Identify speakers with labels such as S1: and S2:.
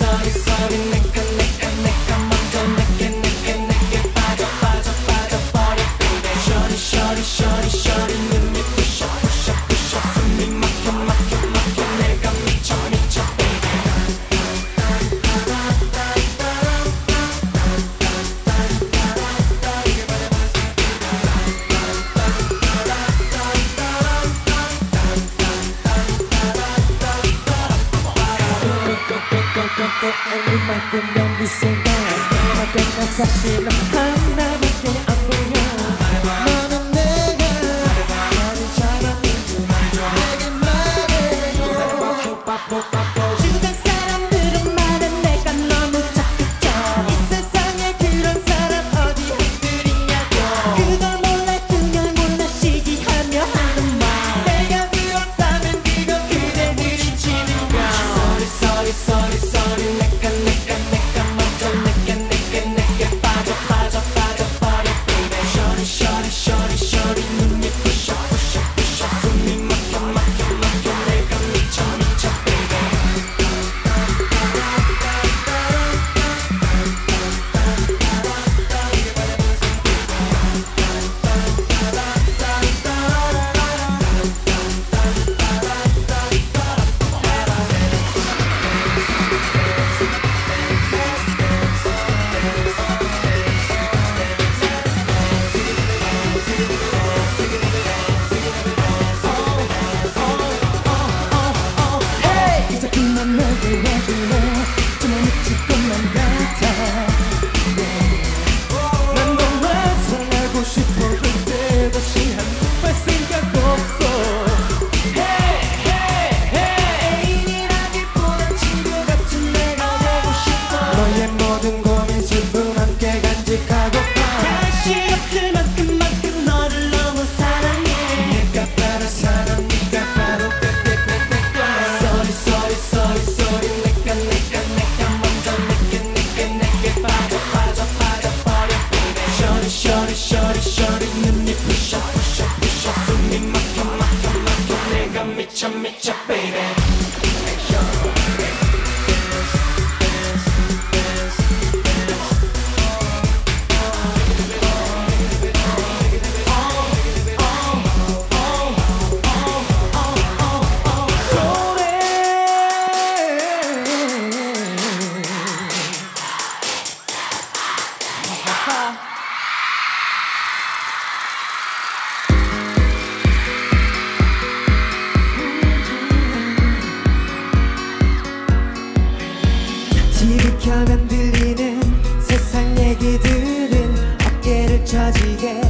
S1: 쏘리 내가 먼저 내게 빠져버려 baby 셔리 눈이 부셔 숨이 막혀 내가 미쳐 baby
S2: 오늘만큼만 네 생각 하던 사실은 하나밖에 안 보여 너는 내가 나를 잘하는지 내게 말해줘 주변 사람들은 말해 내가 너무 착했죠 이 세상에 그런 사람 어디 한둘 있냐고 그걸 몰라 시기하며 하는 말 내가 부럽다면 그건 그대 눈치는 거
S1: 쏘리 내가 먼저 내게 빠져버려 baby 셔리 눈이 부셔 숨이 막혀 내가 미쳐 baby
S2: 그만 내게 와줄래 정말 미칠 것만 같아 난 너만 사랑하고 싶어 그때 다시 한번 생각 없어 애인이라기보단 친구 같은 내가 되고 싶어 너의 모든 고민 슬픔 함께 간직하고파 다시 없을 만큼 너를 너무 사랑해
S1: 내가 바로 사람 네가 바로 쏘리 내가 먼저 내게 빠져버려 baby 셔리 눈이 부셔 숨이 막혀 내가 미쳐 baby
S2: TV 켜면 들리는 세상 얘기들은 어깨를 처지게